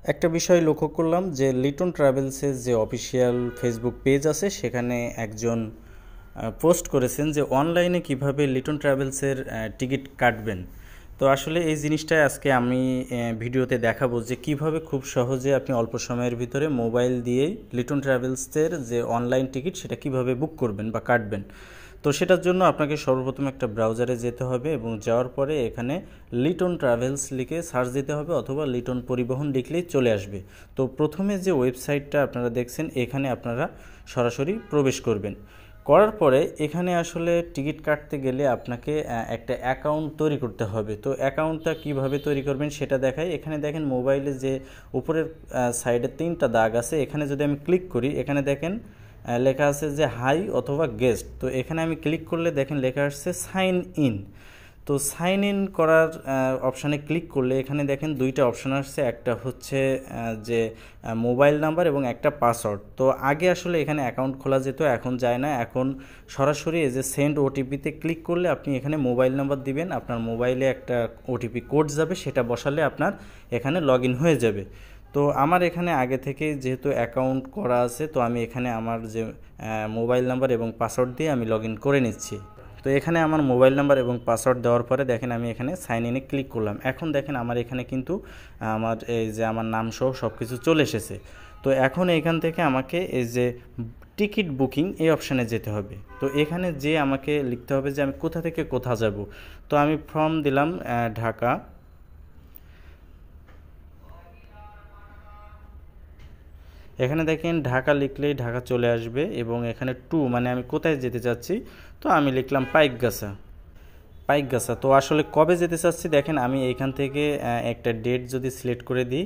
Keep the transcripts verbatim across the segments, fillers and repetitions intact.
একটা বিষয় লক্ষ্য করলাম যে লিটন ট্রাভেলসের যে অফিসিয়াল ফেসবুক পেজ আছে সেখানে একজন পোস্ট করেছেন যে অনলাইনে কিভাবে লিটন ট্রাভেলসের টিকিট কাটবেন। তো আসলে এই জিনিসটাই আজকে আমি ভিডিওতে দেখাবো যে কিভাবে খুব সহজে আপনি অল্প সময়ের ভিতরে মোবাইল দিয়েই লিটন ট্রাভেলসের যে অনলাইন টিকিট সেটা কিভাবে বুক করবেন বা কাটবেন। তো সেটার জন্য আপনাকে সর্বপ্রথম একটা ব্রাউজারে যেতে হবে এবং যাওয়ার পরে এখানে লিটন ট্রাভেলস লিখে সার্চ দিতে হবে অথবা লিটন পরিবহন লিখলেই চলে আসবে। তো প্রথমে যে ওয়েবসাইটটা আপনারা দেখছেন এখানে আপনারা সরাসরি প্রবেশ করবেন। করার পরে এখানে আসলে টিকিট কাটতে গেলে আপনাকে একটা অ্যাকাউন্ট তৈরি করতে হবে। তো অ্যাকাউন্টটা কিভাবে তৈরি করবেন সেটা দেখায়। এখানে দেখেন মোবাইলে যে উপরের সাইডে তিনটা দাগ আছে, এখানে যদি আমি ক্লিক করি এখানে দেখেন লেখা আছে যে হাই অথবা গেস্ট। তো এখানে আমি ক্লিক করলে দেখেন লেখা আসছে সাইন ইন। তো সাইন ইন করার অপশানে ক্লিক করলে এখানে দেখেন দুইটা অপশান আসছে, একটা হচ্ছে যে মোবাইল নাম্বার এবং একটা পাসওয়ার্ড। তো আগে আসলে এখানে অ্যাকাউন্ট খোলা যেত, এখন যায় না। এখন সরাসরি এই যে সেন্ড ওটিপিতে ক্লিক করলে আপনি এখানে মোবাইল নাম্বার দিবেন, আপনার মোবাইলে একটা ওটিপি কোড যাবে, সেটা বসালে আপনার এখানে লগ ইন হয়ে যাবে। তো আমার এখানে আগে থেকে যেহেতু অ্যাকাউন্ট করা আছে, তো আমি এখানে আমার যে মোবাইল নাম্বার এবং পাসওয়ার্ড দিয়ে আমি লগ ইন করে নিচ্ছি। তো এখানে আমার মোবাইল নাম্বার এবং পাসওয়ার্ড দেওয়ার পরে দেখেন আমি এখানে সাইন ইনে ক্লিক করলাম। এখন দেখেন আমার এখানে কিন্তু আমার এই যে আমার নাম সহ সব কিছু চলে এসেছে। তো এখন এখান থেকে আমাকে এই যে টিকিট বুকিং এই অপশানে যেতে হবে। তো এখানে যে আমাকে লিখতে হবে যে আমি কোথা থেকে কোথা যাব। তো আমি ফর্ম দিলাম ঢাকা। এখানে দেখেন ঢাকা লিখলেই ঢাকা চলে আসবে এবং এখানে টু মানে আমি কোথায় যেতে চাচ্ছি, তো আমি লিখলাম পাইকগাছা। পাইকগাছা তো আসলে কবে যেতে চাচ্ছি দেখেন আমি এখান থেকে একটা ডেট যদি সিলেক্ট করে দিই,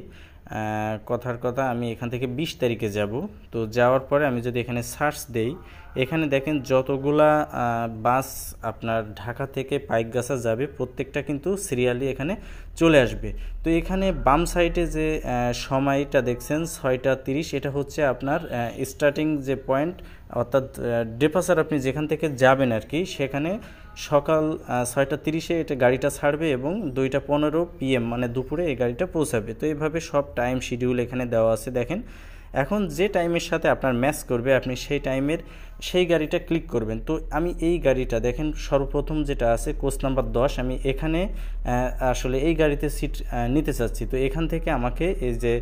কথার কথা আমি এখান থেকে বিশ তারিখে যাব। তো যাওয়ার পরে আমি যদি এখানে সার্চ দেই, এখানে দেখেন যতগুলা বাস আপনার ঢাকা থেকে পাইকগাছা যাবে প্রত্যেকটা কিন্তু সিরিয়ালি এখানে চলে আসবে। তো এখানে বাম সাইডে যে সময়টা দেখছেন ছয়টা তিরিশ, এটা হচ্ছে আপনার স্টার্টিং যে পয়েন্ট, অর্থাৎ ডেপাসার আপনি যেখান থেকে যাবেন আর কি, সেখানে সকাল ছয়টা তিরিশে এটা গাড়িটা ছাড়বে এবং দুইটা পনেরো পিএম মানে দুপুরে এই গাড়িটা পৌঁছাবে। তো এইভাবে সব টাইম শিডিউল এখানে দেওয়া আছে দেখেন। এখন যে টাইমের সাথে আপনার ম্যাচ করবে আপনি সেই টাইমের সেই গাড়িটা ক্লিক করবেন। তো আমি এই গাড়িটা দেখেন সর্বপ্রথম যেটা আছে কোচ নাম্বার দশ, আমি এখানে আসলে এই গাড়িতে সিট নিতে চাচ্ছি। তো এখান থেকে আমাকে এই যে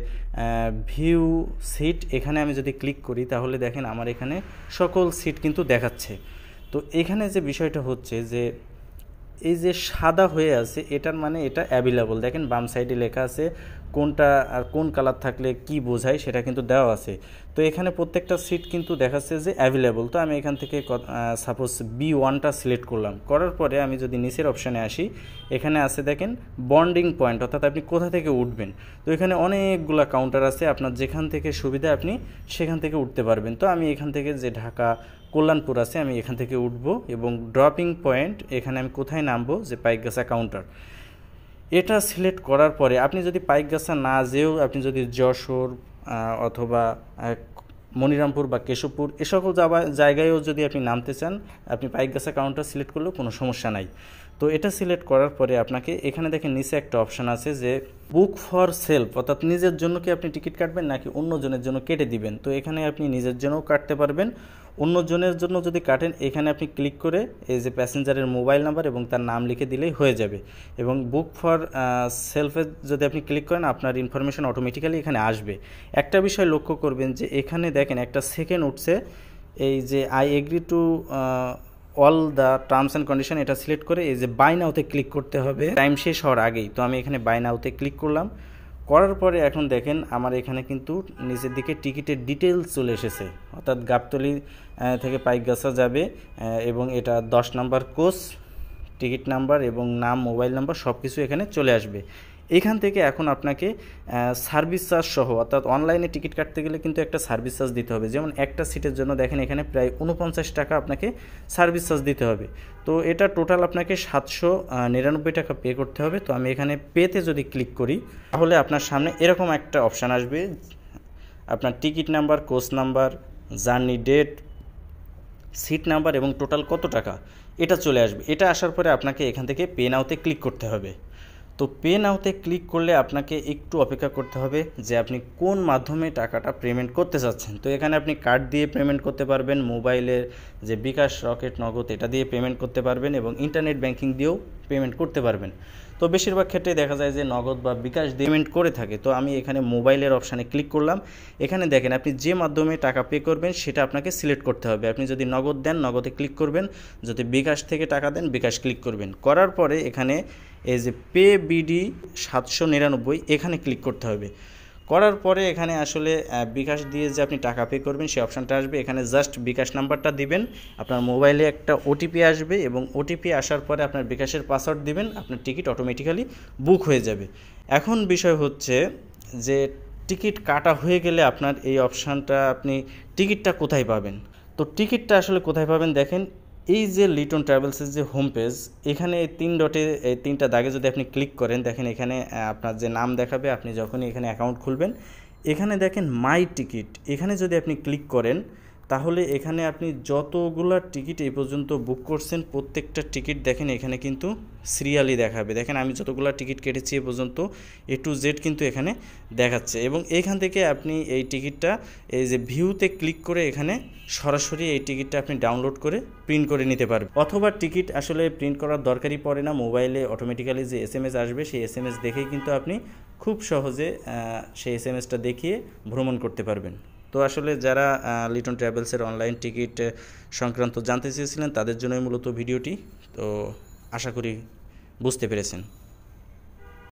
ভিউ সিট এখানে আমি যদি ক্লিক করি তাহলে দেখেন আমার এখানে সকল সিট কিন্তু দেখাচ্ছে। তো এখানে যে বিষয়টা হচ্ছে যে এই যে সাদা হয়ে আছে এটার মানে এটা অ্যাভেলেবল। দেখেন বাম সাইডে লেখা আছে কোনটা আর কোন কালার থাকলে কি বোঝায় সেটা কিন্তু দেওয়া আছে। তো এখানে প্রত্যেকটা সিট কিন্তু দেখাচ্ছে যে অ্যাভেলেবল। তো আমি এখান থেকে সাপোজ বি ওয়ানটা সিলেক্ট করলাম। করার পরে আমি যদি নিচের অপশানে আসি, এখানে আছে দেখেন বন্ডিং পয়েন্ট, অর্থাৎ আপনি কোথা থেকে উঠবেন। তো এখানে অনেকগুলো কাউন্টার আছে, আপনার যেখান থেকে সুবিধা আপনি সেখান থেকে উঠতে পারবেন। তো আমি এখান থেকে যে ঢাকা কল্যাণপুর আছে আমি এখান থেকে উঠব এবং ড্রপিং পয়েন্ট এখানে আমি কোথায় নামবো যে পাইকগাছা কাউন্টার, এটা সিলেক্ট করার পরে আপনি যদি পাইকগাছা না যেও আপনি যদি যশোর অথবা মনিরামপুর বা কেশবপুর এ সকল জায়গায়ও যদি আপনি নামতে চান, আপনি পাইকগাছা কাউন্টার সিলেক্ট করলেও কোনো সমস্যা নাই। তো এটা সিলেক্ট করার পরে আপনাকে এখানে দেখেন নিচে একটা অপশান আছে যে বুক ফর সেলফ, অর্থাৎ নিজের জন্য কি আপনি টিকিট কাটবেন নাকি অন্যজনের জন্য কেটে দিবেন। তো এখানে আপনি নিজের জন্যও কাটতে পারবেন, অন্যজনের জন্য যদি কাটেন এখানে আপনি ক্লিক করে এই যে প্যাসেঞ্জারের মোবাইল নাম্বার এবং তার নাম লিখে দিলেই হয়ে যাবে। এবং বুক ফর সেলফে যদি আপনি ক্লিক করেন আপনার ইনফরমেশন অটোমেটিক্যালি এখানে আসবে। একটা বিষয় লক্ষ্য করবেন যে এখানে দেখেন একটা সেকেন্ড উঠছে, এই যে I agree to all the terms and condition, এটা সিলেক্ট করে এই যে বাই নাওতে ক্লিক করতে হবে টাইম শেষ হওয়ার আগেই। তো আমি এখানে বাই নাওতে ক্লিক করলাম। করার পরে এখন দেখেন আমার এখানে কিন্তু নিচের দিকে টিকিটের ডিটেলস চলে এসেছে, অর্থাৎ গাবতলী থেকে পাইকগাছা যাবে এবং এটা দশ নাম্বার কোচ, টিকিট নাম্বার এবং নাম মোবাইল নাম্বার সব কিছু এখানে চলে আসবে। এখান থেকে এখন আপনাকে সার্ভিস চার্জ সহ, অর্থাৎ অনলাইনে টিকিট কাটতে গেলে কিন্তু একটা সার্ভিস চার্জ দিতে হবে। যেমন একটা সিটের জন্য দেখেন এখানে প্রায় উনপঞ্চাশ টাকা আপনাকে সার্ভিস চার্জ দিতে হবে। তো এটা টোটাল আপনাকে সাতশো নিরানব্বই টাকা পে করতে হবে। তো আমি এখানে পেতে যদি ক্লিক করি তাহলে আপনার সামনে এরকম একটা অপশান আসবে, আপনার ticket number, coach number, journey date, seat number এবং টোটাল কত টাকা এটা চলে আসবে। এটা আসার পরে আপনাকে এখান থেকে পে নাওতে ক্লিক করতে হবে। তো পে নাওতে ক্লিক করলে আপনাকে একটু অপেক্ষা করতে হবে যে আপনি কোন মাধ্যমে টাকাটা পেমেন্ট করতে চাচ্ছেন। তো এখানে আপনি কার্ড দিয়ে পেমেন্ট করতে পারবেন, মোবাইলের যে বিকাশ, রকেট, নগদ এটা দিয়ে পেমেন্ট করতে পারবেন এবং ইন্টারনেট ব্যাংকিং দিয়েও পেমেন্ট করতে পারবেন। তো বেশিরভাগ ক্ষেত্রে দেখা যায় যে নগদ বা বিকাশ দিয়ে পেমেন্ট করে থাকে। তো আমি এখানে মোবাইলের অপশানে ক্লিক করলাম। এখানে দেখেন আপনি যে মাধ্যমে টাকা পে করবেন সেটা আপনাকে সিলেক্ট করতে হবে। আপনি যদি নগদ দেন নগদে ক্লিক করবেন, যদি বিকাশ থেকে টাকা দেন বিকাশ ক্লিক করবেন। করার পরে এখানে এই যে পে বিডি সাতশো নিরানব্বই এখানে ক্লিক করতে হবে। করার পরে এখানে আসলে বিকাশ দিয়ে যে আপনি টাকা পে করবেন সেই অপশানটা আসবে। এখানে জাস্ট বিকাশ নাম্বারটা দিবেন, আপনার মোবাইলে একটা ওটিপি আসবে এবং ওটিপি আসার পরে আপনার বিকাশের পাসওয়ার্ড দিবেন, আপনার টিকিট অটোমেটিক্যালি বুক হয়ে যাবে। এখন বিষয় হচ্ছে যে টিকিট কাটা হয়ে গেলে আপনার এই অপশানটা আপনি টিকিটটা কোথায় পাবেন। তো টিকিটটা আসলে কোথায় পাবেন দেখেন, এই যে লিটন ট্রাভেলসের যে হোম পেজ, এখানে তিন ডটে এই তিনটা দাগে যদি আপনি ক্লিক করেন, দেখেন এখানে আপনার যে নাম দেখাবে আপনি যখনই এখানে অ্যাকাউন্ট খুলবেন, এখানে দেখেন মাই টিকিট, এখানে যদি আপনি ক্লিক করেন তাহলে এখানে আপনি যতগুলো টিকিট এই পর্যন্ত বুক করছেন প্রত্যেকটা টিকিট দেখেন এখানে কিন্তু সিরিয়ালি দেখাবে। দেখেন আমি যতগুলো টিকিট কেটেছি এ পর্যন্ত এ টু জেড কিন্তু এখানে দেখাচ্ছে এবং এখান থেকে আপনি এই টিকিটটা এই যে ভিউতে ক্লিক করে এখানে সরাসরি এই টিকিটটা আপনি ডাউনলোড করে প্রিন্ট করে নিতে পারবেন। অথবা টিকিট আসলে প্রিন্ট করার দরকারই পড়ে না, মোবাইলে অটোমেটিক্যালি যে এস এম এস আসবে সেই এস এম এস দেখেই কিন্তু আপনি খুব সহজে সেই এস এম এসটা দেখিয়ে ভ্রমণ করতে পারবেন। তো আসলে যারা লিটন ট্রাভেলসের অনলাইন টিকিট সংক্রান্ত জানতে চেয়েছিলেন তাদের জন্যই মূলত ভিডিওটি। তো আশা করি বুঝতে পেরেছেন।